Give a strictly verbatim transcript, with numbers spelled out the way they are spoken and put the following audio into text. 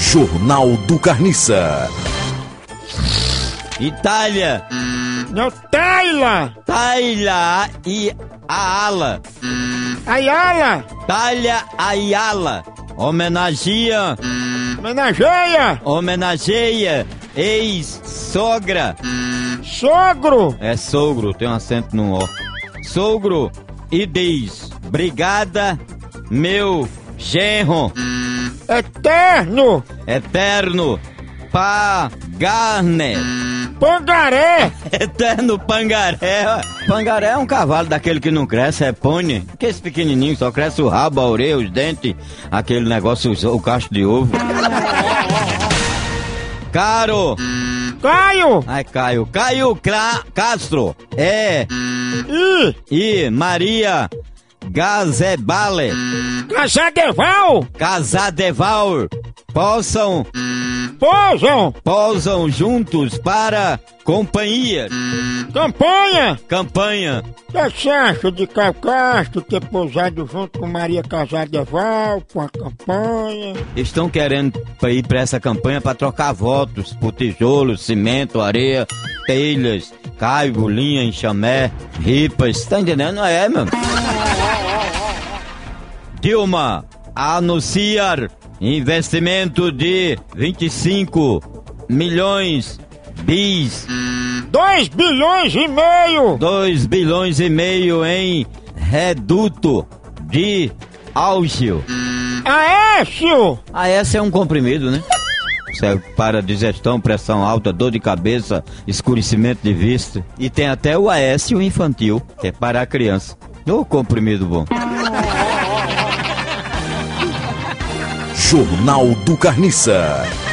Jornal do Carniça. Itália. Não, Taila. Taila e Ayala. Ayala. Talia Ayala. Homenageia. Homenageia. Homenageia. Ex-sogra. Sogro. É sogro, tem um acento no O. Sogro e diz: Brigada, meu genro. Eterno. Eterno Pagarne. Pangaré. Eterno Pangaré. Pangaré é um cavalo daquele que não cresce, é pônei. Que esse pequenininho só cresce o rabo, a orelha, os dentes, aquele negócio, o cacho de ovo. Caro. Caio. Ai, Caio. Caio Cra Castro. É. I. E Maria Gazebale. Casadeval. Casadeval. Possam. Posam. Posam juntos para companhia. Campanha. Campanha. O que você acha de Caio Castro ter pousado junto com Maria Casadeval com a campanha? Estão querendo ir para essa campanha para trocar votos por tijolo, cimento, areia, telhas, caibo, linha, enxamé, ripas. Tá entendendo? É, meu. Dilma anunciar investimento de vinte e cinco milhões bis. Dois bilhões e meio. dois bilhões e meio em reduto de Álgio. Aécio. Ah, essa é um comprimido, né? Serve para digestão, pressão alta, dor de cabeça, escurecimento de vista. E tem até o Aécio infantil, que é para a criança. Ô, comprimido bom. Jornal do Carniça.